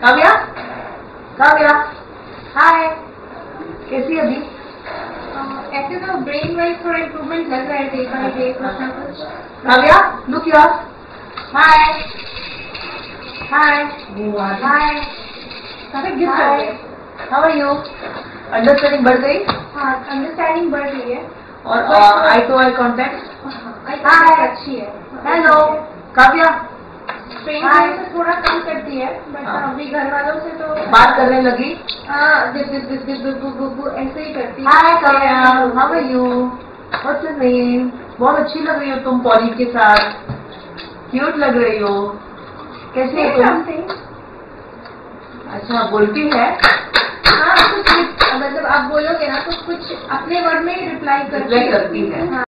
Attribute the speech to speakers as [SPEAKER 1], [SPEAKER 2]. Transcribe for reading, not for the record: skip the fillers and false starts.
[SPEAKER 1] काव्या, काव्या, हाय, कैसी अभी?
[SPEAKER 2] ऐसे तो ब्रेन वाइज थोड़ा इम्प्रूवमेंट लग रहा है डे बाय डे कुछ ना कुछ।
[SPEAKER 1] Kavya, look your, hi, hi, hi, how are you? Understanding बढ़ गई?
[SPEAKER 2] हाँ, अंडरस्टैंडिंग बढ़ रही है
[SPEAKER 1] और आई टू आई कॉन्टेक्ट
[SPEAKER 2] अच्छी है।
[SPEAKER 1] हेलो काव्या,
[SPEAKER 2] ट्रेन से थोड़ा कम करती है बट अभी घर वालों से तो
[SPEAKER 1] बात करने लगी।
[SPEAKER 2] ऐसे ही करती है।
[SPEAKER 1] Hi Kavya, how are you? What's your name? बहुत अच्छी लग रही हो तुम पॉली के साथ, क्यूट लग रही हो। कैसी हो तुम? अच्छा, बोलती है?
[SPEAKER 2] हाँ, कुछ मतलब आप बोलोगे ना तो कुछ अपने वर्ड में रिप्लाई करती है।